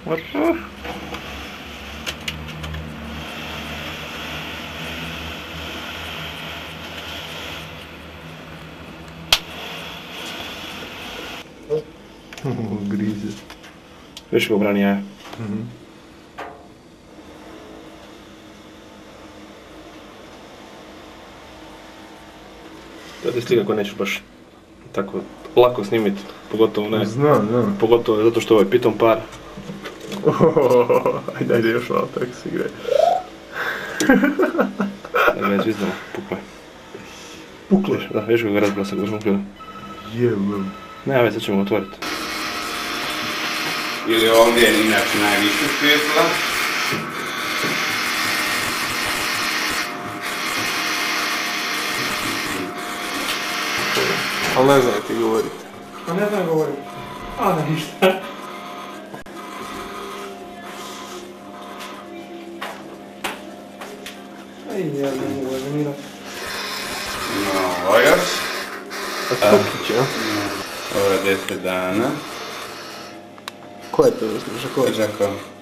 Grize. Viš ga obrani jaja. To je slika koju nećeš baš tako lako snimit, pogotovo ne. Znam. Pogotovo zato što ovo je pitom par. Ajde još malo tako se igraj. Da ga je zvizdalo, puklo je. Puklo je? Da, viš ga razbila sa grzom. Jebem. Nema već, sad ćemo otvoriti. Ili ovdje je inače najviše svjetla. Ali ne znam ti govoriti. A ne znam govorim. A da ništa. Aj, ja ne mogu animirati. Ovo još. A Stukić, ja? Ovo je 10 dana. Ko je to misliš? Ko je? Žako.